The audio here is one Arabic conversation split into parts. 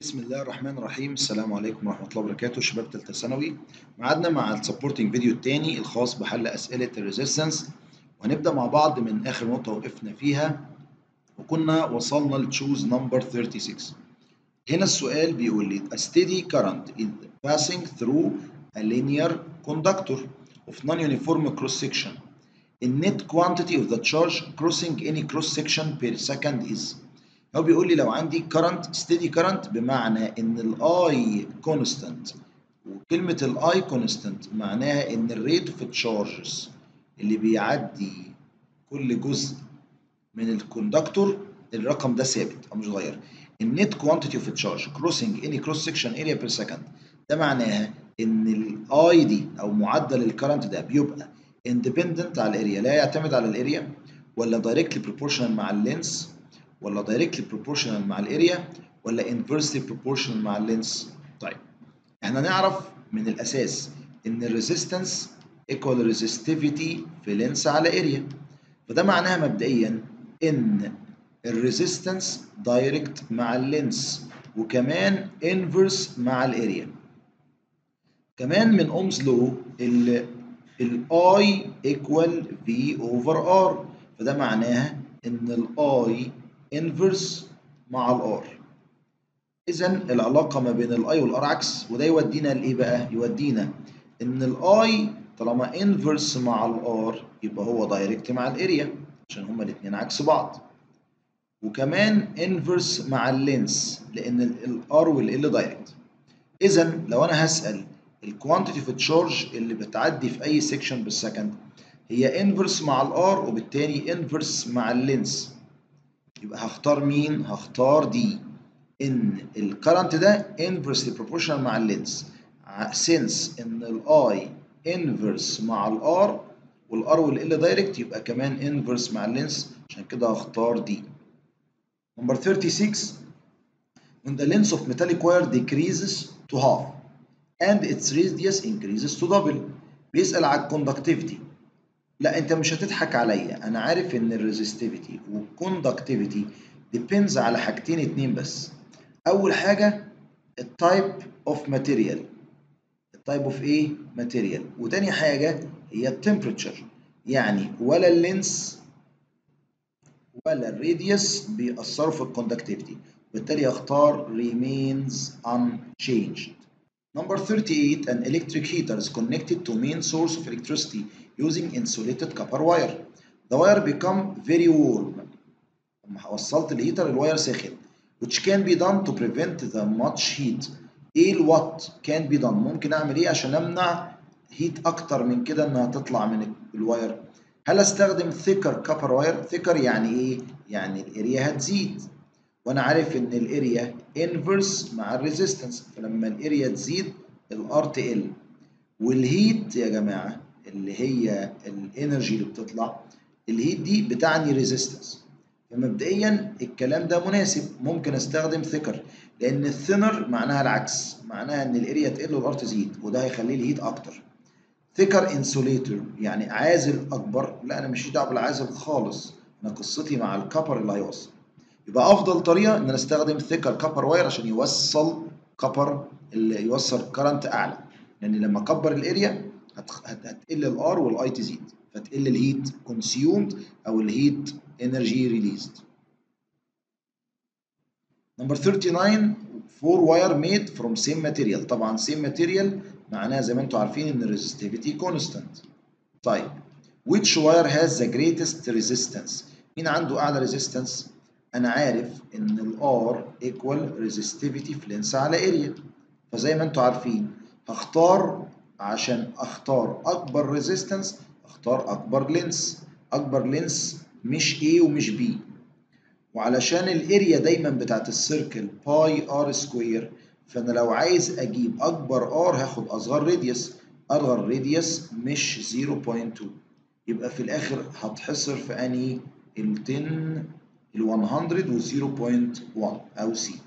بسم الله الرحمن الرحيم. السلام عليكم ورحمة الله وبركاته. شباب تالتة ثانوي، ميعادنا مع السبورتنج فيديو التاني الخاص بحل أسئلة الريزيستنس، وهنبدأ مع بعض من آخر نقطة وقفنا فيها وكنا وصلنا لتشوز نمبر 36. هنا السؤال بيقول لي a steady current is passing through a linear conductor of non-uniform cross section. The net quantity of the charge crossing any cross section per second is. هو بيقول لي لو عندي current steady current بمعنى ان الاي constant، وكلمة الاي constant معناها ان الريت اوف تشارجز اللي بيعدي كل جزء من الكوندكتور الرقم ده ثابت او مش متغير. النت كوانتيتي اوف تشارج كروسنج اني كروس سكشن اريا بير سكند، ده معناها ان الاي دي او معدل الكرنت ده بيبقى اندبندنت على الاريا، لا يعتمد على الاريا، ولا دايركتلي بروبورشنال مع اللينس، ولا دايركتلي بروبورشنال مع الاريا، ولا انفرسلي بروبورشنال مع اللينس. طيب احنا نعرف من الاساس ان الريزيستنس ايكوال ريزيستيفيتي في لينس على اريا، فده معناها مبدئيا ان الريزيستنس دايركت مع اللينس وكمان انفرس مع الاريا. كمان من اومز لو الاي ايكوال في اوفر ار، فده معناها ان الاي انفرس مع الار. اذا العلاقه ما بين الاي والار عكس، وده يودينا لايه بقى؟ يودينا ان الاي طالما انفرس مع الار يبقى هو دايركت مع الاريا عشان هما الاثنين عكس بعض، وكمان انفرس مع اللينس لان الار والال دايركت. اذا لو انا هسال الكوانتيتي اوف تشارج اللي بتعدي في اي سيكشن بالسكند هي انفرس مع الار وبالتالي انفرس مع اللينس، يبقى هختار مين؟ هختار دي، ان الكرنت ده انفرسلي بروبورشنال مع اللينس، سينس ان الاي انفرس مع الار والار والال دايركت يبقى كمان انفرس مع اللينس، عشان كده هختار دي. Number 36. When the length of metallic wire decreases to half and its radius increases to double. بيسأل على الكوندكتيفيتي. لا انت مش هتضحك عليا، انا عارف ان الريزستيفيتي والكوندكتيفيتي depends على حاجتين اتنين بس. اول حاجة التايب اوف ماتيريال، التايب اوف ايه؟ ماتيريال. وتاني حاجة هي التمبريتشر، يعني ولا اللينس ولا الراديوس بيأثروا في الكوندكتيفيتي، وبالتالي اختار remains unchanged. Number 38. An electric heater is connected to main source of electricity using insulated copper wire. The wire become very warm. لما وصلت الهيتر الواير سخن. Which can be done to prevent the much heat. ايه what can be done؟ ممكن اعمل ايه عشان امنع هيت اكتر من كده انها تطلع من الواير؟ هل استخدم thicker copper wire؟ thicker يعني ايه؟ يعني الاريا هتزيد، وانا عارف ان الاريا انفرس مع الريزيستنس، فلما الاريا تزيد الار تقل، والهيت يا جماعه اللي هي الانرجي اللي بتطلع، الهيت دي بتعني ريزيستنس. فمبدئيا الكلام ده مناسب، ممكن استخدم ثيكر، لان الثينر معناها العكس، معناها ان الاريا تقل والار تزيد، وده هيخلي الهيت اكتر. ثيكر انسوليتور يعني عازل اكبر، لا انا مش دعوه بالعازل خالص، انا قصتي مع الكبر اللي هيوصل. يبقى افضل طريقه ان انا استخدم ثيكر كبر واير عشان يوصل كبر اللي يوصل كرنت اعلى، لان لما اكبر الاريا هتقل الار والاي تزيد، فتقل الهيت كونسيومد او الهيت انرجي ريليزد. نمبر 39. فور واير ميد فروم سيم ماتيريال. طبعا سيم ماتيريال معناها زي ما انتم عارفين ان الريزستيفيتي كونستانت. طيب which wire has the greatest resistance؟ مين عنده اعلى ريزيستنس؟ انا عارف ان الار ايكوال ريزستيفيتي في لينس على اريا، فزي ما انتم عارفين هختار، عشان اختار اكبر ريزيستنس اختار اكبر لينس. اكبر لينس مش A ومش B، وعلشان الاريا دايما بتاعت السيركل باي ار سكوير، فانا لو عايز اجيب اكبر ار هاخد اصغر راديوس، اصغر راديوس مش 0.2، يبقى في الاخر هتحصر في انهي؟ ال 10 ال 100 و 0.1 او سي.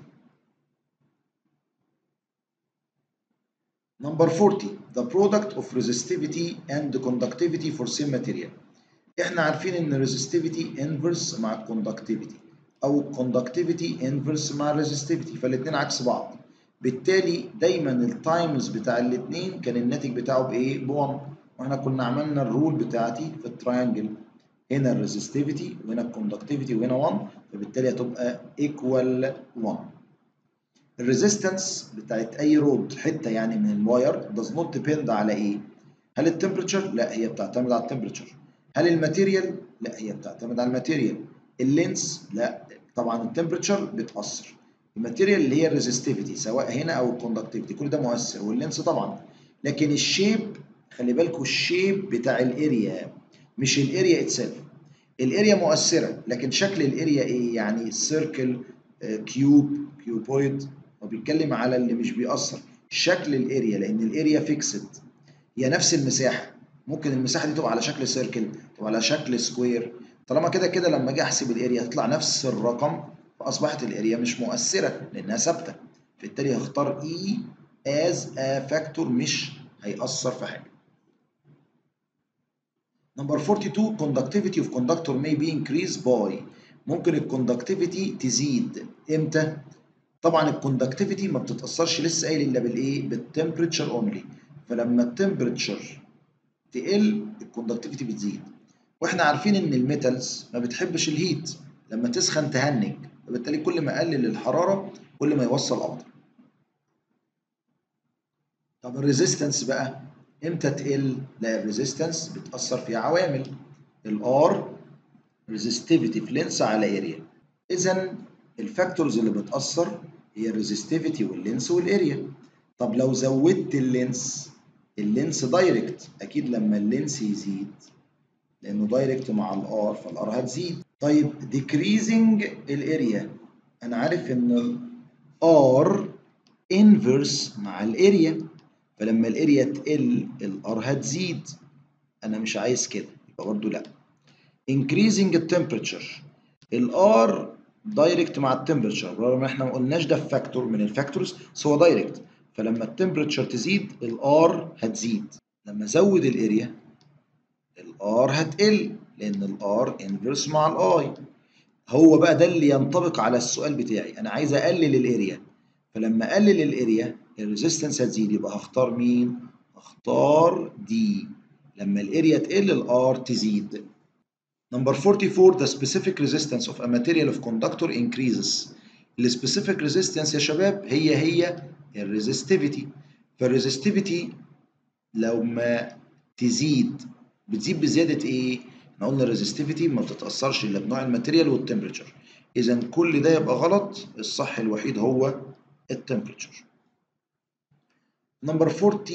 Number 40. The product of resistivity and conductivity for same material. احنا عارفين ان resistivity inverse مع conductivity. او الكوندكتيفيتي انفرس مع الريزستيفيتي، فالاثنين عكس بعض. بالتالي دايما التايمز بتاع الاثنين كان الناتج بتاعه بايه؟ ب1. واحنا كنا عملنا الرول بتاعتي في التراينجل، هنا الريزستيفيتي وهنا الكوندكتيفيتي وهنا 1، فبالتالي هتبقى ايكوال 1. الريزيستنس بتاعت اي رود حته يعني من الواير does not depend على ايه؟ هل التمبريتشر؟ لا، هي بتعتمد على التمبريتشر. هل الماتيريال؟ لا، هي بتعتمد على الماتيريال. اللينس؟ لا، طبعا التمبريتشر بتأثر. الماتيريال اللي هي الريزستيفيتي سواء هنا او الكوندكتيفيتي كل ده مؤثر، واللينس طبعا. لكن الشيب، خلي بالكوا الشيب بتاع الاريا مش الاريا اتسيلف. الاريا مؤثره، لكن شكل الاريا ايه؟ يعني سيركل، كيوب، كيوبويد. هو بيتكلم على اللي مش بيأثر شكل الاريا، لان الاريا فيكسد، هي نفس المساحه. ممكن المساحه دي تبقى على شكل سيركل، تبقى على شكل سكوير. طالما كده كده لما اجي احسب الاريا هتطلع نفس الرقم، فاصبحت الاريا مش مؤثره لانها ثابته. بالتالي هختار اي از ا فاكتور، مش هيأثر في حاجه. نمبر 42 conductivity of conductor may be increased by. ممكن الكوندكتيفيتي تزيد امتى؟ طبعا الكوندكتيفيتي ما بتتأثرش لسه قايل الا بالايه؟ بالتمبريتشر اونلي. فلما التمبريتشر تقل الكوندكتيفيتي بتزيد. واحنا عارفين ان الميتالز ما بتحبش الهيت، لما تسخن تهنج، فبالتالي كل ما اقلل الحراره كل ما يوصل افضل. طب الريزيستنس بقى امتى تقل؟ لا، الريزيستنس بتأثر فيها عوامل. الار ريزيستيفيتي في لينس على اريا. اذا الفاكتورز اللي بتأثر هي الريزيستيفيتي واللينس والاريا. طب لو زودت اللينس، اللينس دايركت، اكيد لما اللينس يزيد لانه دايركت مع الار فالار هتزيد. طيب decreasing الاريا، انا عارف ان الار انفرس مع الاريا، فلما الاريا تقل الار هتزيد. انا مش عايز كده، يبقى برضه لا. increasing التمبريتشر، الار دايركت مع التمبريتشر رغم ان احنا ما قلناش ده في فاكتور من الفاكتورز، بس هو دايركت. فلما التمبريتشر تزيد الار هتزيد. لما ازود الاريا الار هتقل لان الار انفرس مع الاي. هو بقى ده اللي ينطبق على السؤال بتاعي، انا عايز اقلل الاريا، فلما اقلل الاريا الريزيستنس هتزيد، يبقى هختار مين؟ هختار دي. لما الاريا تقل الار تزيد. Number 44 the specific resistance of a material of conductor increases. السبيسيفيك ريزيستنس يا شباب هي الريزستيفيتي. فالريزستيفيتي لو ما تزيد بتزيد بزياده ايه؟ احنا قلنا الريزستيفيتي ما بتتاثرش الا بنوع الماتيريال والتمبريتشر. اذا كل ده يبقى غلط، الصح الوحيد هو التمبريتشر. Number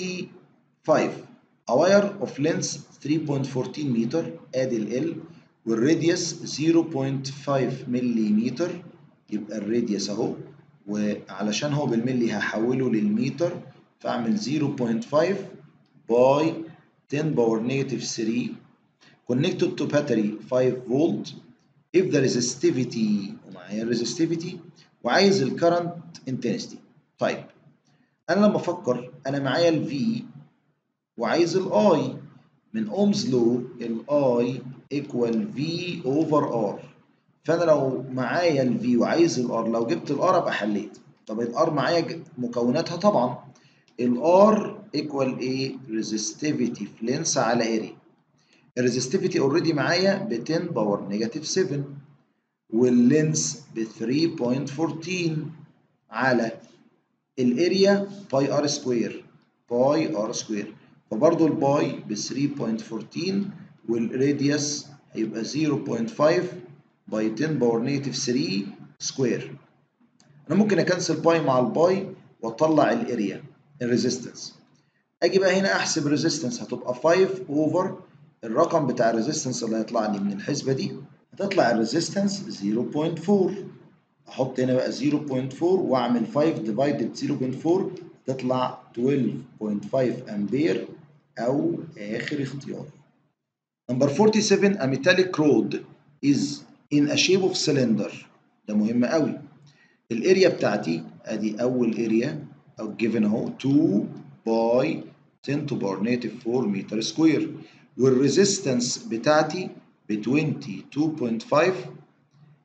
45 a wire of length 3.14 متر ادي ال والراديوس 0.5 ملم. يبقى الراديوس اهو، وعلشان هو بالملي هحوله للمتر، فاعمل 0.5 باي 10 باور نيجاتيف 3 connected to battery 5 فولت. if the resistivity، ومعايا الريزستيفيتي وعايز الكرنت انتنسيتي. طيب انا لما افكر انا معايا الفي وعايز الاي، من اومز لو الاي ايكوال في اوفر ار. فانا لو معايا الفي وعايز الار، لو جبت الار ابقى حليت. طب الار معايا مكوناتها طبعا، الار ايكوال ايه؟ ريزستيفيتي في لينس على اريا. الريزستيفيتي اوريدي معايا ب 10 باور نيجاتيف 7 واللينس ب 3.14 على الاريا باي ار سكوير، باي ار سكوير. فبرضه الباي ب 3.14 والراديوس هيبقى 0.5 باي 10 باور نيجاتيف 3 سكوير. انا ممكن اكنسل باي مع الباي واطلع الاريا الريزيستنس. اجي بقى هنا احسب الريزيستنس، هتبقى 5 اوفر الرقم بتاع الريزيستنس اللي هيطلع لي من الحسبه دي، هتطلع الريزيستنس 0.4. احط هنا بقى 0.4 واعمل 5 ديفايدد 0.4 تطلع 12.5 امبير او اخر اختيار. نمبر 47 a metallic rod is in a shape of cylinder. ده مهم قوي. الاريا بتاعتي ادي اول اريا او جيفن اهو 2 باي 10 to power negative 4 متر سكوير، والريزيستنس بتاعتي ب 22.5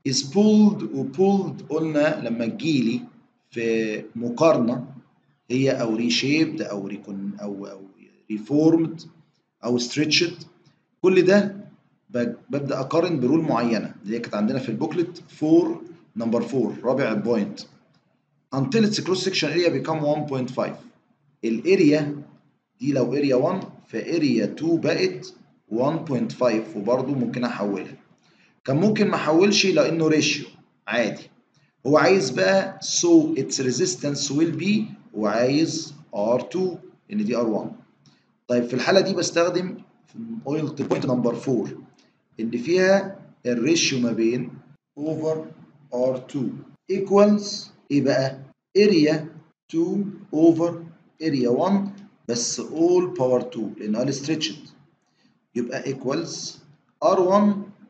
is pulled وpulled قلنا لما تجيلي في مقارنة هي أو reshaped أو reformed أو stretched، كل ده ببدأ أقارن برول معينة اللي هي كانت عندنا في البوكلت 4 نمبر 4 رابع بوينت until its cross section area become 1.5. الاريا دي لو اريا 1 فاريا 2 بقت 1.5 وبرضه ممكن احولها. كان ممكن ما احولش لانه ريشيو عادي. هو عايز بقى so its resistance will be وعايز R2 لان دي R1. طيب في الحالة دي بستخدم قلت بوينت نمبر 4 اللي فيها الريشيو ما بين over R2 equals ايه بقى؟ اريا 2 over اريا 1 بس all power 2 لانه قال stretched، يبقى equals R1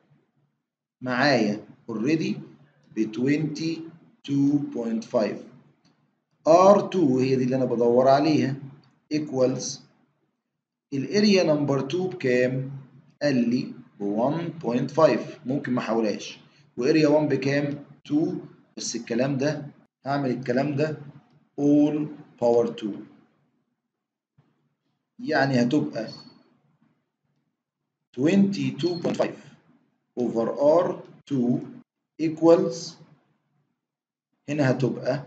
معايا already ب 22.5 R2 هي دي اللي انا بدور عليها equals الاريا نمبر 2 بكام؟ قال لي ب 1.5 ممكن ما احولهاش، واريا 1 بكام؟ 2 بس الكلام ده هعمل الكلام ده all power 2 يعني هتبقى 22.5 over R2 equals هنا هتبقى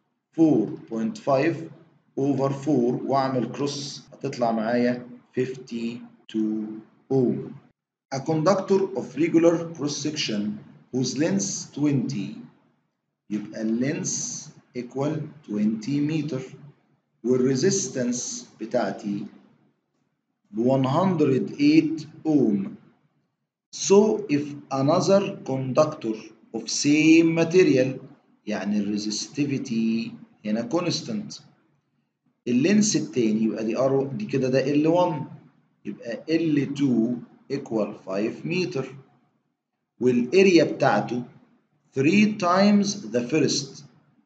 4.5 over 4 واعمل كروس هتطلع معايا 52 ohm. A conductor of regular cross section whose length 20 يبقى اللينس equal 20 متر والريزيستنس بتاعتي ب 108 ohm. So if another conductor of same material يعني الريزستيفيتي هنا constant اللينس التاني يبقى دي ار دي كده ده L1 يبقى L2 equal 5 متر والاريا بتاعته 3 times the first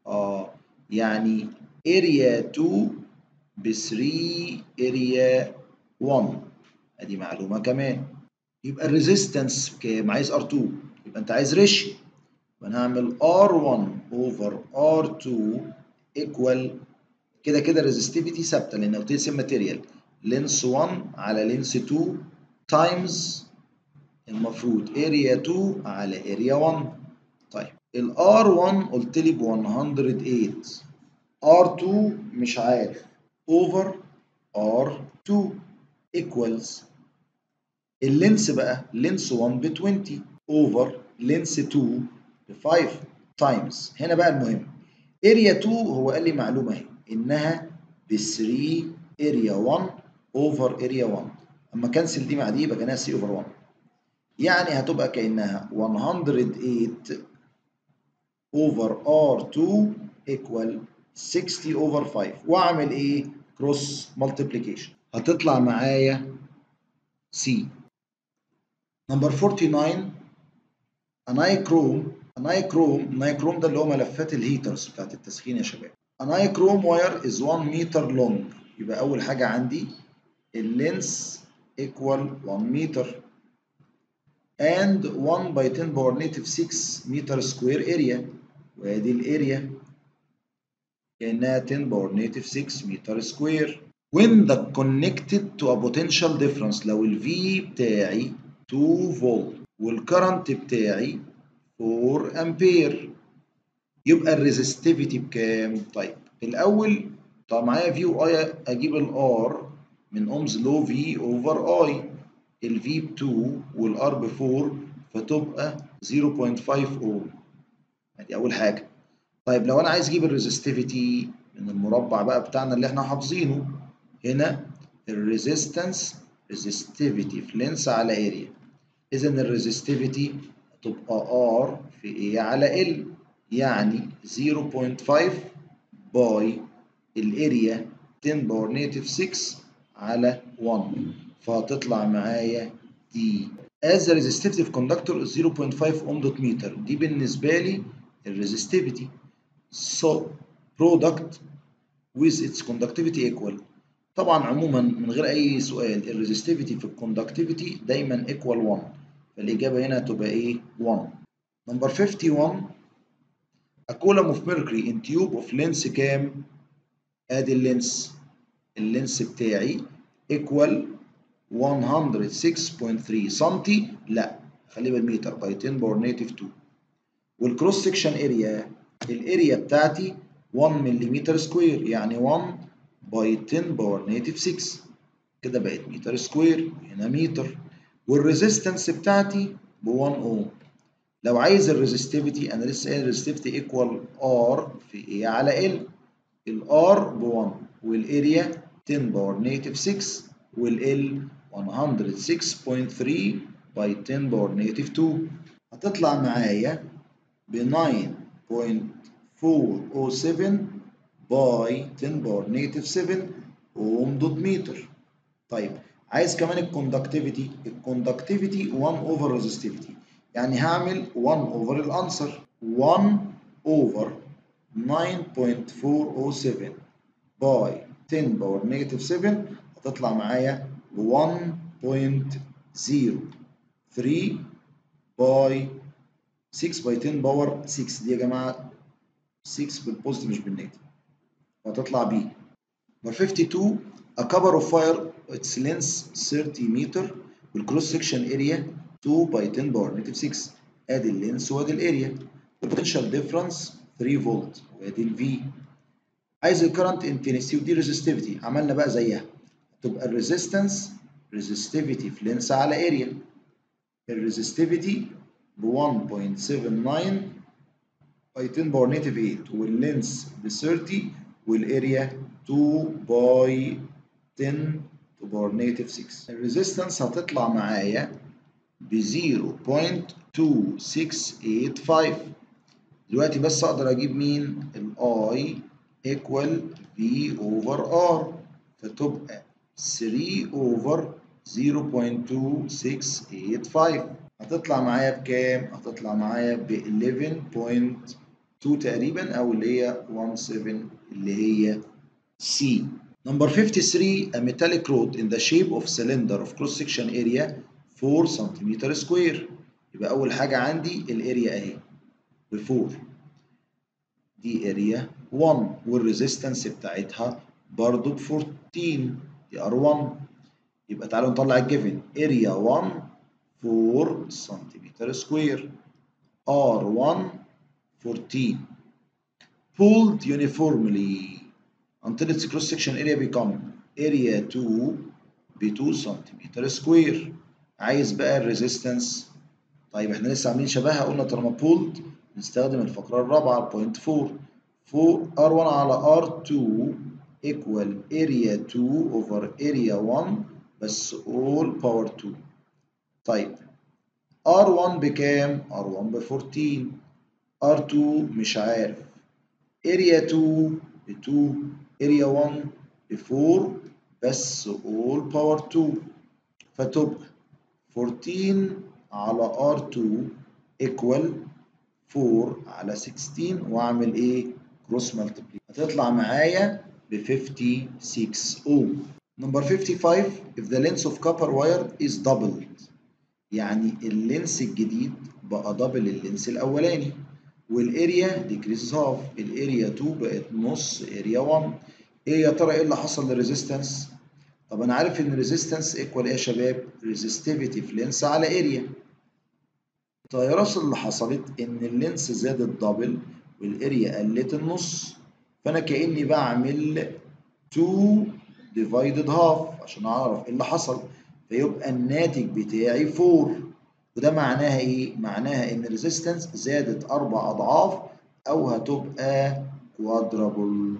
يعني اريا 2 ب 3 اريا 1 ادي معلومه كمان. يبقى الريزيستنس بكام؟ عايز R2 يبقى انت عايز ريشيو، وانا هعمل R1 over R2 equal كده كده الريزستيفيتي ثابته لان قلت لي سيم ماتيريال لينس 1 على لينس 2 تايمز المفروض اريا 2 على اريا 1. طيب ال R1 قلت لي ب 108 R2 مش عارف over R2 equals اللينس بقى لينس 1 ب 20 over لينس 2 ب 5 تايمز هنا بقى المهم اريا 2 هو قال لي معلومه اهي انها ب 3 اريا 1 over اريا 1 اما كنسل دي مع دي يبقى كانها 3 over 1 يعني هتبقى كانها 108 over R2 equal 60 over 5 واعمل ايه؟ كروس مالتيبليكيشن هتطلع معايا C. نمبر 49 نايكروم ده اللي هو ملفات الهيترز بتاعت التسخين يا شباب. نايكروم واير is 1 متر لونج يبقى أول حاجة عندي اللينس equal 1 متر and 1 by 10 power negative 6 متر سكوير اريا وادي الاريا كأنها 10 باور نيجاتيف 6 متر سكوير. when the connected to a potential difference لو ال V بتاعي 2 فولت والكرنت بتاعي 4 امبير يبقى الريزستيفيتي بكام؟ طيب الأول طب معايا في وآي أجيب الآر من أومز لو في أوفر آي ال V ب 2 والآر ب 4 فتبقى 0.5 أوم ادي أول حاجة. طيب لو انا عايز اجيب الريزستيفيتي من المربع بقى بتاعنا اللي احنا حافظينه هنا الريزيستنس ريزستيفيتي في لينس على اريا اذا الريزستيفيتي تبقى ار في ايه على ال يعني 0.5 باي الاريا 10 باور نيجاتيف 6 على 1 فهتطلع معايا دي as the resistivity of conductor is 0.5 ohm dot meter دي بالنسبه لي الريزستيفيتي. So product with its conductivity equal طبعا عموما من غير اي سؤال الريزستيفيتي في الكوندكتيفيتي دايما equal 1 فالاجابه هنا هتبقى ايه 1. Number 51 a column of mercury in tube of length كام؟ ادي اللينس بتاعي equal 106.3 سنتي، لا خليه بالمتر باي 10 باور نيجاتيف 2. والكروس سكشن اريا الاريا بتاعتي 1 ملم سكوير، يعني 1 باي 10 باور نيجاتيف 6 كده بقت متر سكوير، هنا متر. والريزيستنس بتاعتي ب 1 اوم. لو عايز الريزستيفيتي انا لسه قايل الريزستيفيتي ايكوال ار في ايه على ال. الار ب 1 والاريا 10 باور نيجاتيف 6 والال 106.3 باي 10 باور نيجاتيف 2 هتطلع معايا ب 9.407 باي 10 باور نيجاتيف 7 اوم دوت متر. طيب عايز كمان الكوندكتيفيتي 1 اوفر ريزستيفيتي، يعني هعمل 1 اوفر الانسر 1 اوفر 9.407 باي 10 باور نيجاتيف 7 هتطلع معايا ب 1.03 باي 6 باي 10 باور 6. دي يا جماعه 6 بالبوزيتيف مش بالنيجاتيف، وهتطلع بي. Number 52 a cover of fire its length 30 meter والcross section area 2 by 10 باور نيجاتيف 6. ادي اللينس وادي الاريا. والبوتنشال ديفرنس 3 فولت وادي الفي. عايز الكرنت انتنسيتي ودي ريزستيفيتي، عملنا بقى زيها تبقى الريزيستنس ريزستيفيتي في لينس على اريا. الريزستيفيتي ب 1.79 باي 10 باور نيجاتيف 8 واللينس ب 30 والاريا 2 باي 10 to باور نيجاتيف 6. الريزيستنس هتطلع معايا ب 0.2685. دلوقتي بس اقدر اجيب مين؟ الاي ايكوال في اوفر ار، فتبقى 3 اوفر 0.2685 هتطلع معايا بكام؟ هتطلع معايا ب 11.2 تقريبا، او اللي هي 17 اللي هي سي. Number 53 a metallic rod in the shape of cylinder of cross section area 4 سنتيمتر سكوير. يبقى أول حاجة عندي الاريا أهي ب 4، دي اريا 1 والريزيستنس بتاعتها برضو ب 14 دي R1. يبقى تعالوا نطلع الجيفن اريا 1 4 سنتيمتر سكوير R1 14 pulled uniformly until its cross section area become area 2 ب 2 سنتيمتر سكوير. عايز بقى الريزيستنس. طيب احنا لسه عاملين شبهها، قلنا طالما بولد نستخدم الفقره الرابعه 0.4 R1 على R2 equal area 2 over area 1 بس all power 2. طيب R1 بكام؟ R1 ب 14 R2 مش عارف area 2 ب 2 area 1 ب 4 بس all power 2، فتبقى 14 على R2 equal 4 على 16 واعمل ايه؟ كروس مالتيبلي هتطلع معايا ب 56 اوم. Number 55 if the length of copper wire is doubled، يعني اللينس الجديد بقى دبل اللينس الاولاني، والاريا ديكريز هاف، الاريا 2 بقت نص اريا 1. ايه يا ترى ايه اللي حصل للريزيستنس؟ طب انا عارف ان الريزيستنس ايكوال ايه يا شباب؟ ريزستيفيتي في لينس على اريا. التغيرات اللي حصلت ان اللينس زادت دبل والاريا قلت النص، فانا كاني بعمل 2 ديفايدد هاف عشان اعرف ايه اللي حصل، فيبقى الناتج بتاعي 4. وده معناها ايه؟ معناها ان الريزيستنس زادت 4 اضعاف او هتبقى كوادرابل.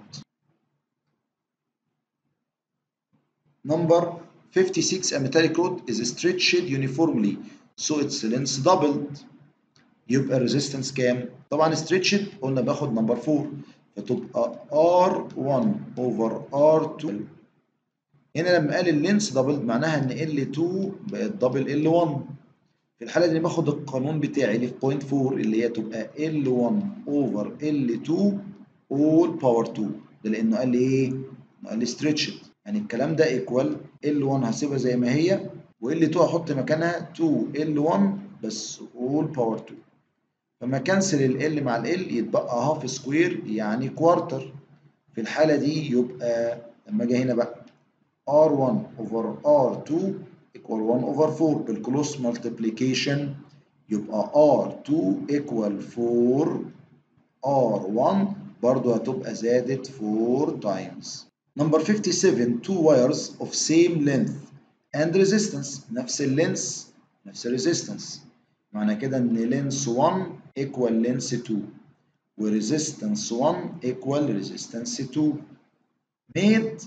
Number 56 a metallic rod is stretched uniformly so its length doubled. يبقى الريزيستنس كام؟ طبعا stretched قلنا باخد نمبر 4، فتبقى R1 over R2. هنا لما قال اللينس دبل معناها ان L2 بقت دبل L1. في الحالة دي باخد القانون بتاعي اللي في 0.4 اللي هي تبقى L1 over L2 all power 2. ده لأنه قال لي إيه؟ قال لي stretched، يعني الكلام ده ايكوال L1 هسيبها زي ما هي و L2 هحط مكانها 2 L1 بس all power 2. فما كنسل ال مع ال يتبقى هاف سكوير يعني كوارتر. في الحالة دي يبقى لما اجي هنا بقى R1 over R2 equal 1 over 4 بالكلوس multiplication يبقى R2 equal 4 R1 برضو هتبقى زادت 4 times. Number 57 two wires of same length and resistance نفس اللينس نفس الريزيستنس. معنى كده ان لينس 1 equal لينس 2 وريزيستنس 1 equal resistance 2 made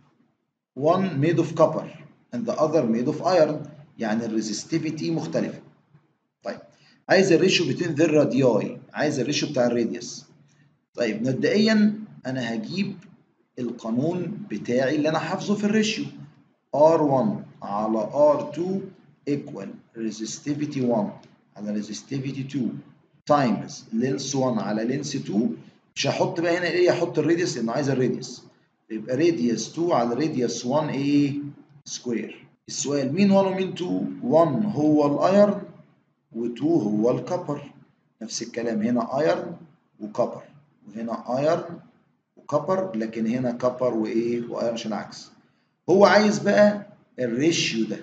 one made of copper and the other made of iron يعني الريزستيفيتي مختلفة. طيب عايز الريشيو between their radii عايز الريشيو بتاع الراديوس. طيب مبدئيا انا هجيب القانون بتاعي اللي انا حافظه في الريشيو R1 على R2 equal resistivity 1 على resistivity 2 times length 1 على length 2. مش هحط بقى هنا ايه، هحط الراديوس لانه عايز الراديوس، يبقى راديوس 2 على راديوس 1 ايه سكوير. السؤال مين 1 ومين 2؟ 1 هو الايرن و2 هو الكبر. نفس الكلام هنا ايرن وكبر وهنا ايرن وكبر، لكن هنا كبر وايه وايرن عشان العكس. هو عايز بقى الريشيو ده،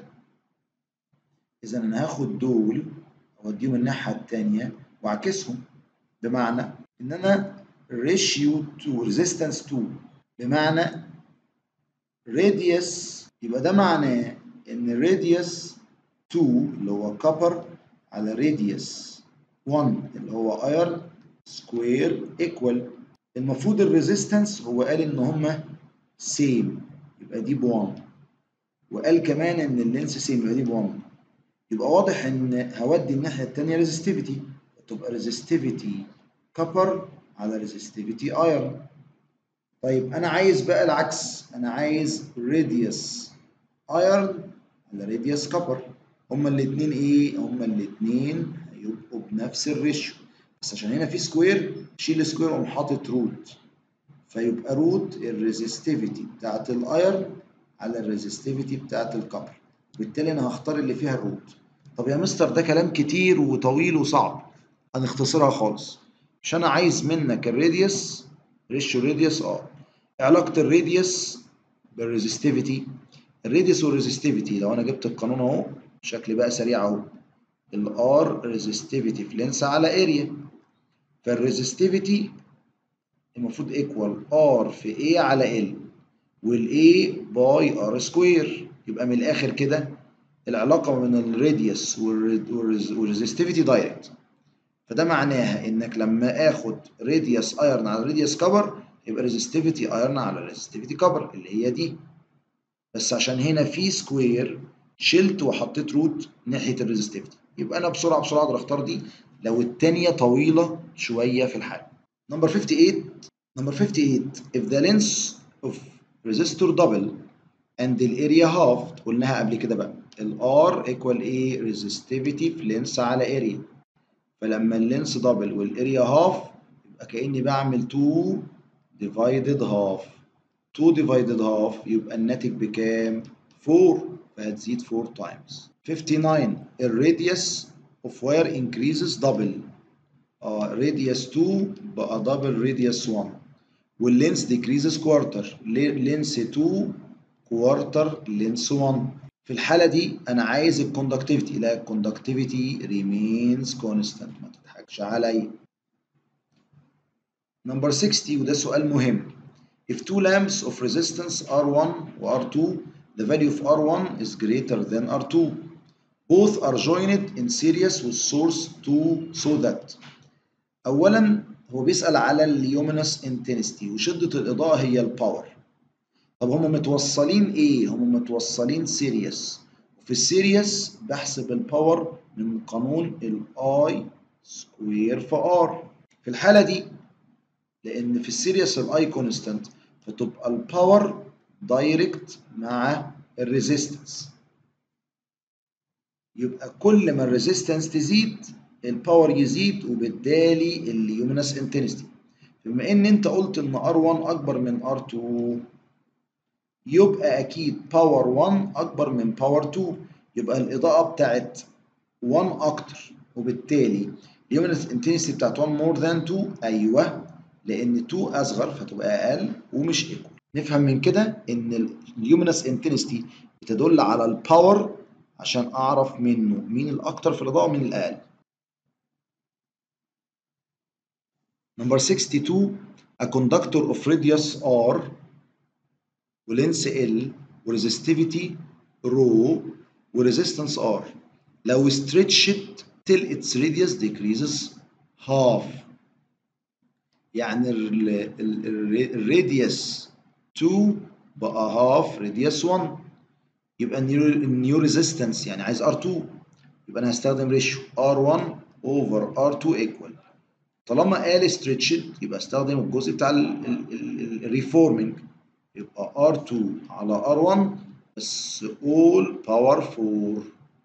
اذا انا هاخد دول اوديهم الناحيه الثانيه واعكسهم، بمعنى ان انا ريشيو 2 ريزيستنس 2 بمعنى راديوس، يبقى ده معناه ان راديوس 2 اللي هو كبر على راديوس 1 اللي هو ايرن سكوير ايكوال. المفروض الريزيستنس هو قال ان هما سيم يبقى دي ب1، وقال كمان ان اللينس سيم يبقى دي ب1، يبقى واضح ان هودي الناحيه الثانيه ريزستيفيتي، تبقى ريزستيفيتي كبر على ريزستيفيتي ايرن. طيب انا عايز بقى العكس، انا عايز راديوس ايرن على راديوس كبر. هما الاثنين ايه؟ هما الاثنين هيبقوا بنفس الريشيو، بس عشان هنا في سكوير شيل سكوير وقوم حاطط روت، فيبقى روت الريزستيفيتي بتاعت الايرن على الريزستيفيتي بتاعت الكبر، وبالتالي انا هختار اللي فيها الروت. طب يا مستر ده كلام كتير وطويل وصعب، هنختصرها خالص. مش انا عايز منك الراديوس ريشيو راديوس علاقة الراديوس بالريزستيفيتي. الراديوس والريزستيفيتي لو انا جبت القانون اهو شكل بقى سريع اهو، الار ريزستيفيتي في لينس على اريا، فالريزستيفيتي المفروض ايكوال ار في اي على ال، والاي باي ار سكوير. يبقى من الاخر كده العلاقه بين الراديوس والريزستيفيتي دايركت، فده معناها انك لما اخد راديوس ايرن على راديوس كبر يبقى ريزستيفيتي ايرن على ريزستيفيتي كبر اللي هي دي، بس عشان هنا في سكوير شلت وحطيت روت ناحيه الريزستيفيتي، يبقى انا بسرعه اقدر اختار دي لو الثانيه طويله شويه في الحل. نمبر 58 if the length of resistor double and the area half، قلناها قبل كده بقى ال R equal ايه resistivity في length على area، فلما اللينس دبل والاريا هاف يبقى كأني بعمل 2 divided half، 2 divided half يبقى الناتج بكام؟ 4، فهتزيد 4 times. 59 الراديوس of wire increases double، radius 2 بقى double radius 1، واللينس decreases quarter، لينس 2 quarter لينس 1. في الحالة دي أنا عايز الكوندكتيفيتي، لا الكوندكتيفيتي remains constant، ما تضحكش عليا. نمبر 60 وده سؤال مهم. If two lamps of resistance R1 و R2 the value of R1 is greater than R2 both are joined in series with source 2 so that. أولا هو بيسأل على اليومينس انتنستي وشدة الإضاءة هي الباور. طب هم متوصلين ايه؟ هم متوصلين سيريس، وفي السيريس بحسب الباور من قانون الاي سكوير في ار. في الحالة دي لأن في السيريس الاي كونستانت فتبقى الباور دايركت مع الريزيستنس، يبقى كل ما الريزيستنس تزيد الباور يزيد وبالتالي اليومينس انتنستي. بما ان انت قلت ان R1 اكبر من R2 يبقى اكيد باور 1 اكبر من باور 2، يبقى الاضاءه بتاعت 1 اكتر، وبالتالي اليومينس انتنسيتي بتاعت 1 مور ذان 2 ايوه، لان 2 اصغر فتبقى اقل ومش ايكوال. نفهم من كده ان اليومينس انتنسيتي بتدل على الباور عشان اعرف منه مين الاكتر في الاضاءه ومين الاقل. نمبر 62 a conductor of radius r ولينس ال وريزستيفيتي رو وريزيستنس ار لو stretched till its radius decreases half، يعني الراديوس 2 بقى هاف راديوس 1، يبقى النيو ريزيستنس يعني عايز R2، يبقى انا هستخدم ريشيو R1 over R2 equal. طالما قال stretched يبقى استخدم الجزء بتاع الريفورمينج، يبقى R2 على R1 بس all power 4.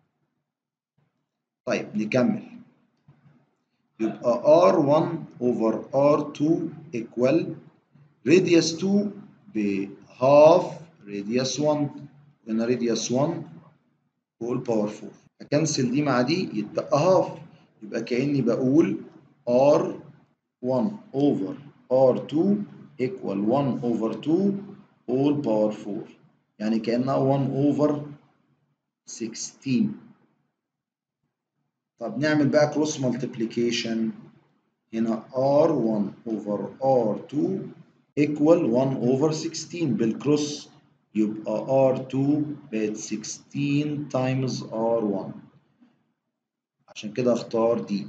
طيب نكمل، يبقى R1 over R2 equal radius 2 بهاف radius 1، هنا radius 1 all power 4. أكنسل دي مع دي يتبقى هاف، يبقى كأني بقول R1 over R2 equal 1 over 2 all power 4، يعني كأنها 1 over 16. طب نعمل بقى كروس مالتيبليكيشن، هنا R1 over R2 equal 1 over 16 بالكروس، يبقى R2 بقت 16 times R1، عشان كده اختار دي.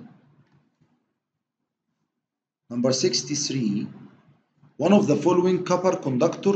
Number 63 one of the following copper conductor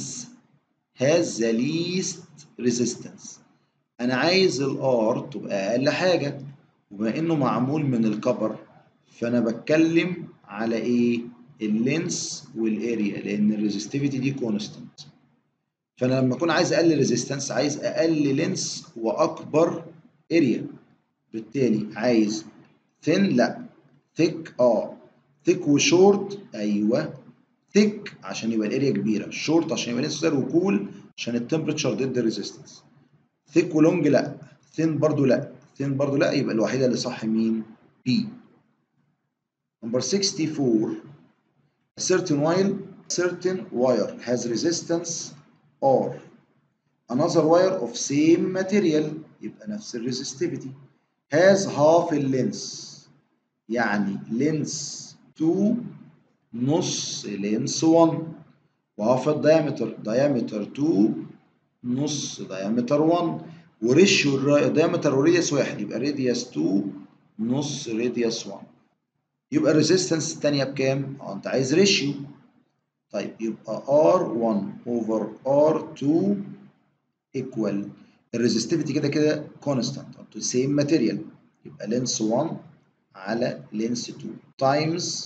has the least resistance. أنا عايز ال R تبقى أقل حاجة، وبما إنه معمول من الكبر فأنا بتكلم على إيه؟ اللينس والاريا، لأن الريزستيفيتي دي كونستانت. فأنا لما أكون عايز أقل ريزيستنس عايز أقل لينس وأكبر اريا، بالتالي عايز thin لا thick thick وشورت أيوه، thick عشان يبقى الاريا كبيرة، شورت عشان يبقى لينس قصير، وكول عشان التمبريتشر ضد الريزيستنس. thick ولونج لا، thin برضو لا، thin برضو لا، يبقى الوحيدة اللي صح مين؟ B. Number 64 a certain wire has resistance R another wire of same material يبقى نفس الريزستيفيتي has half اللينس، يعني لينس 2 نص لينس 1، وهاف الدايمتر diameter 2 نص diameter 1، وريشيو الدايمتر والراديوس واحد، يبقى راديوس 2 نص راديوس 1. يبقى الريزيستنس الثانيه بكام؟ انت عايز ريشيو. طيب يبقى R1 over R2 equal الريزستيفيتي كده كده كونستانت up to same material، يبقى لينس 1 على لينس 2 تايمز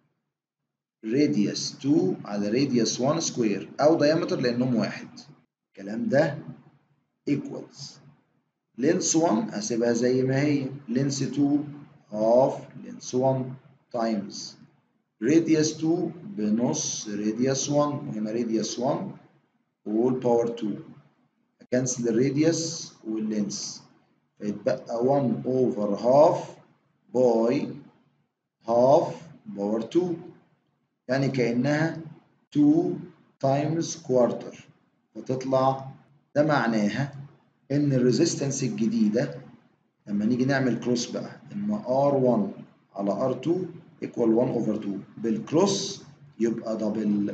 راديوس 2 على راديوس 1 سكوير او دايمتر لانهم واحد. الكلام ده equals لينس 1 هسيبها زي ما هي، لينس 2 هاف لينس 1 تايمز راديوس 2 بنص راديوس 1، وهنا راديوس 1 وول باور 2، هكنسل الراديوس واللينس فيتبقى 1 اوفر هاف باي هاف باور 2، يعني كأنها 2 تايمز كوارتر، فتطلع ده معناها ان الريزيستنس الجديده لما نيجي نعمل كروس بقى ان R1 على R2 equal 1 over 2 بالكروس يبقى دبل.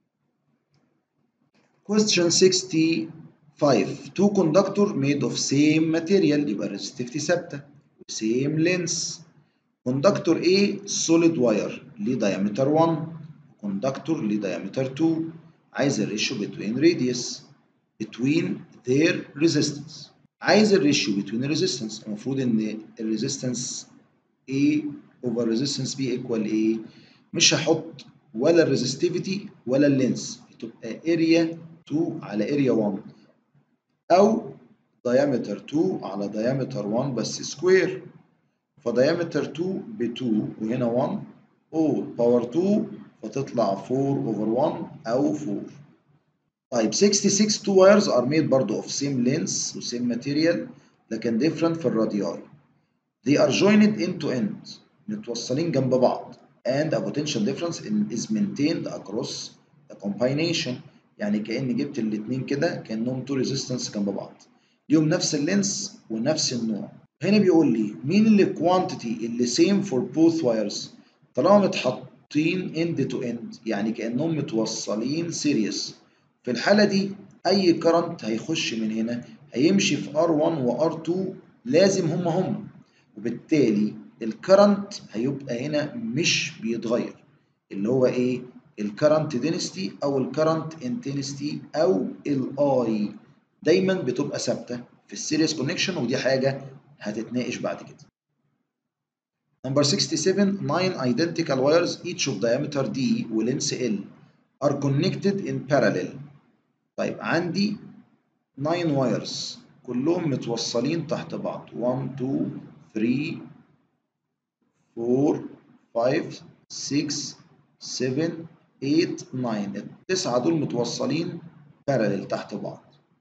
Question 65 two conductor made of same material يبقى الريزستيفيتي ثابته same length. conductor A solid wire ليه diameter 1، conductor ليه diameter 2، عايز الريشيو between radius between their resistance. عايز الريشيو between resistance، المفروض ان الريزيستنس A over resistance B equal A، مش هحط ولا الريزستيفيتي ولا اللينس، تبقى area 2 على area 1 او diameter 2 على diameter 1 بس سكوير، فdiameter 2 ب 2 وهنا 1 all power 2 فتطلع 4 over 1 او 4. طيب 66 two wires are made برضو of same length و same material لكن different في الرادياي. They are joined end to end متوصلين جنب بعض and a potential difference is maintained across the combination. يعني كأني جبت الاتنين كده كأنهم تو ريزيستنس جنب بعض ليهم نفس اللينس ونفس النوع. هنا بيقول لي مين اللي كوانتيتي اللي سيم فور بوث وايرز. طالما متحطين اند تو اند يعني كأنهم متوصلين سيريس، في الحالة دي أي كرنت هيخش من هنا هيمشي في R1 و R2 لازم هما وبالتالي الكرنت هيبقى هنا مش بيتغير، اللي هو ايه؟ الكرنت دينستي او الكرنت انتنستي او الاي دايما بتبقى ثابته في السيريس كونكشن، ودي حاجه هتتناقش بعد كده. Number 67 9 identical wires each of diameter D و length L are connected in parallel. طيب عندي 9 wires كلهم متوصلين تحت بعض 1 2 3 4 5 6 7 8 9 التسعة دول متوصلين باراليل تحت بعض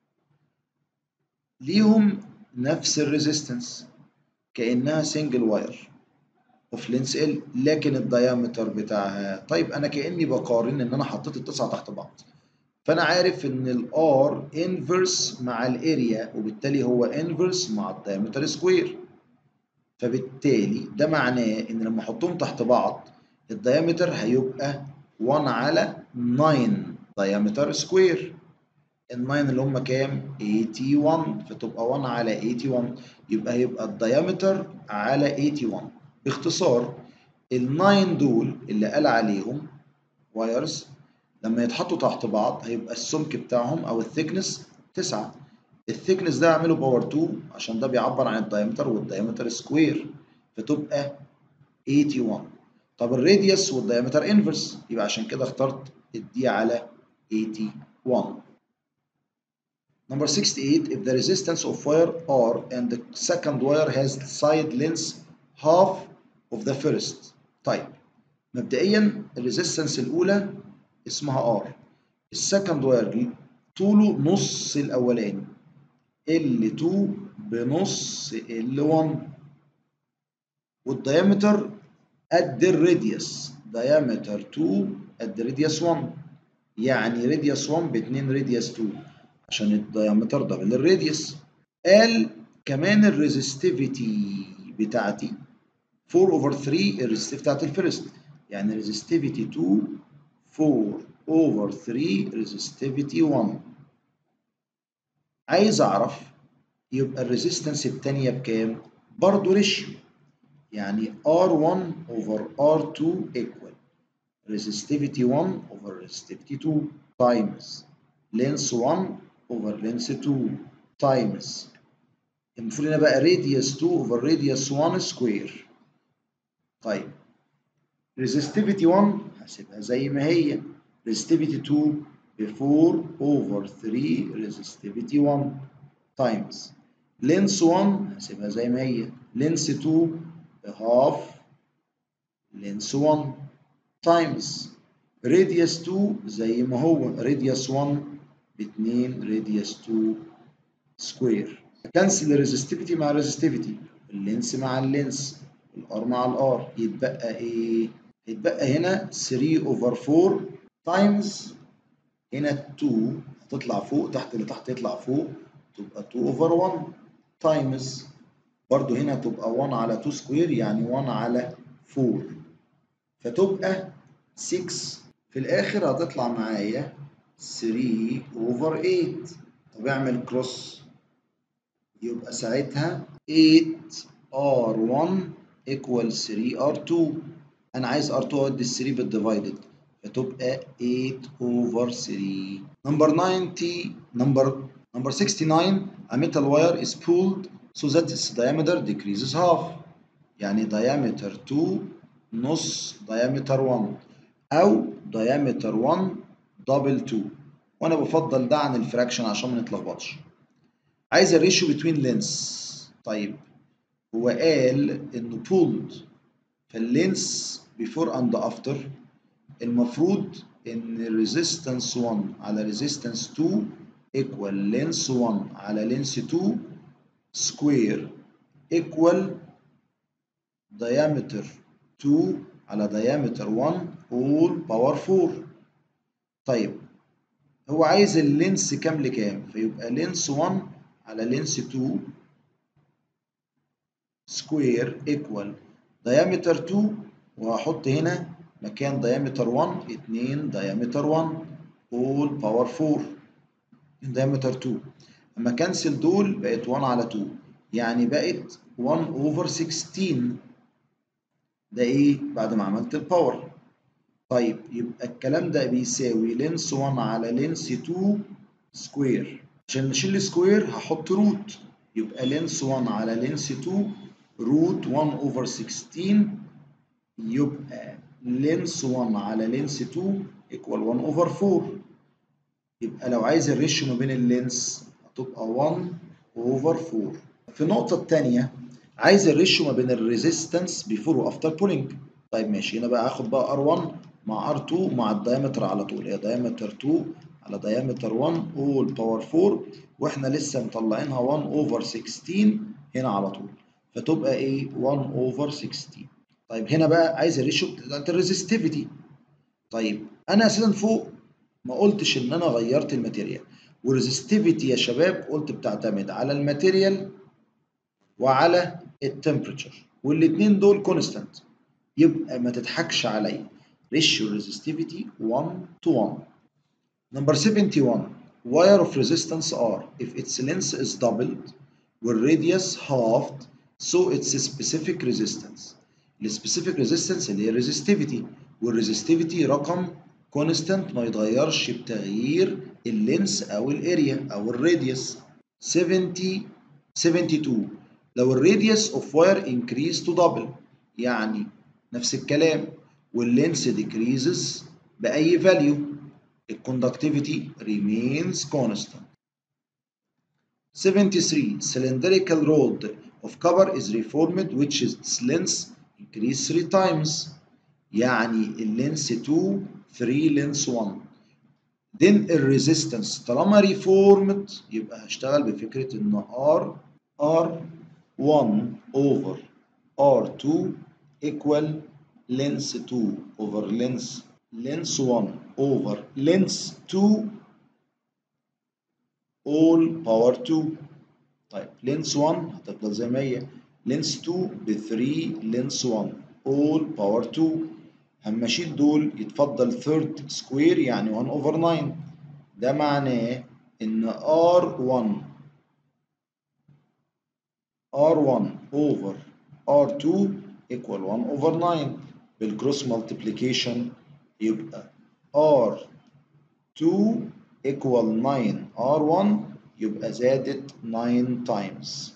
ليهم نفس الريزيستنس كأنها سنجل واير اوف لينس ال، لكن الدايمتر بتاعها طيب انا كأني بقارن ان انا حطيت التسعة تحت بعض، فانا عارف ان الار انفرس مع الاريا وبالتالي هو انفرس مع الدايمتر سكوير، فبالتالي ده معناه ان لما احطهم تحت بعض الدايمتر هيبقى 1 على 9 دايمتر سكوير. ال 9 اللي هم كام؟ 81، فتبقى 1 على 81 يبقى الدايمتر على 81. باختصار ال 9 دول اللي قال عليهم وايرز لما يتحطوا تحت بعض هيبقى السمك بتاعهم او الثيكنس 9. الثيكنس ده اعمله باور 2 عشان ده بيعبر عن الدايمتر والدايمتر سكوير فتبقى 81. طب الراديوس والدايمتر انفرس يبقى عشان كده اخترت الدي على 81. Number 68 if the resistance of wire R and the second wire has side length half of the first. طيب مبدئيا الريزيستنس الاولى اسمها R، السكند واير طوله نص الاولاني L2 بنص L1 والديامتر قد الراديوس diameter 2 قد راديوس 1 يعني راديوس 1 ب 2 راديوس 2 عشان الديامتر دبل الراديوس. قال كمان الريزستيفيتي بتاعتي 4 over 3 الريزستيفيتي بتاعت الفيرست يعني ريزستيفيتي 2 4 over 3 ريزستيفيتي 1. عايز اعرف يبقى الريزيستنس الثانيه بكام؟ برضه ريشيو يعني R1 over R2 equal resistivity 1 over resistivity 2 times length 1 over length 2 times المفروض هنا بقى radius 2 over radius 1 square. طيب resistivity 1 هسيبها زي ما هي resistivity 2 ب 4 over 3 resistivity 1 times length 1 هسيبها زي ما هي length 2 half length 1 times radius 2 زي ما هو radius 1 ب 2 radius 2 سكوير. كنسل الريزستيفيتي مع الريزستيفيتي اللينس مع اللينس الار مع الار يتبقى ايه؟ يتبقى هنا 3 اوفر 4 تايمز هنا 2 تطلع فوق تحت اللي تحت يطلع فوق تبقى 2 اوفر 1 تايمز برضو هنا تبقى 1 على 2 سكوير يعني 1 على 4 فتبقى 6 في الاخر هتطلع معايا 3 اوفر 8. طب اعمل كروس يبقى ساعتها 8R1 equal 3R2. انا عايز R2 اودي ال 3 بالديفايدد فتبقى 8 over 3. Number 69 a metal wire is pulled so that its diameter decreases half يعني diameter 2 نص diameter 1 او diameter 1 double 2 وانا بفضل ده عن الفراكشن عشان ما نتلخبطش. عايز الريشيو بتوين لينس. طيب هو قال انه بولد فاللينس بيفور اند افتر المفروض ان الريزيستنس 1 على ريزيستنس 2 ايكوال لينس 1 على لينس 2 سكوير ايكوال diameter 2 على diameter 1 all power 4. طيب هو عايز اللينس كام لكام؟ فيبقى لينس 1 على لينس 2 سكوير ايكوال diameter 2، وهحط هنا مكان diameter 1 2 diameter 1 all power 4 diameter 2. اما كنسل دول بقت 1 على 2، يعني بقت 1 over 16. ده ايه؟ بعد ما عملت الباور. طيب يبقى الكلام ده بيساوي لينس 1 على لينس 2 سكوير. عشان نشيل السكوير هحط روت، يبقى لينس 1 على لينس 2 روت 1 over 16، يبقى لينس 1 على لينس 2 equal 1 over 4. يبقى لو عايز الريشيو ما بين اللينس هتبقى 1 over 4. في النقطة الثانية عايز الريشيو ما بين الريزيستنس بيفور وافتر بولينج. طيب ماشي، هنا بقى هاخد بقى R1 مع R2 مع الدايمتر على طول، هي دايمتر 2 على دايمتر 1 all باور 4، واحنا لسه مطلعينها 1 over 16 هنا على طول، فتبقى ايه 1 over 16. طيب هنا بقى عايز الريشيو بتاعت الريزستيفيتي. طيب انا اساسا فوق ما قلتش ان انا غيرت الماتيريال، والريزستيفيتي يا شباب قلت بتعتمد على الماتيريال وعلى التمبريتشر، والاثنين دول كونستانت، يبقى ما تضحكش عليا، ريشيو ريزستيفيتي 1 to 1. Number 71 wire of resistance R if its length is doubled والradius halved so its specific resistance. السبيسيفيك ريزيستنس اللي هي الريزستيفيتي، والريزستيفيتي رقم كونستانت ما يتغيرش بتغيير اللينس او الاريا او الراديوس. 72 لو الراديوس اوف واير increase to double، يعني نفس الكلام، واللينس decreases باي value الكوندكتيفيتي remains constant. 73 cylindrical rod of copper is reformed which its length increase 3 times، يعني اللينس 2 3 لينس 1. then الريزيستنس طالما reformed يبقى هشتغل بفكرة ان R1 over R2 equal length 2 over length 1 over length 2 all power 2. طيب لينس 1 هتفضل زي ما هي، لينس 2 ب 3 لينس 1 all power 2. اما اشيل دول يتفضل ثيرد سكوير يعني 1 over 9. ده معناه ان R1 over R2 equal 1 over 9 بالكروس مالتيبليكيشن، يبقى R2 equal 9 R1 يبقى زادت 9 times.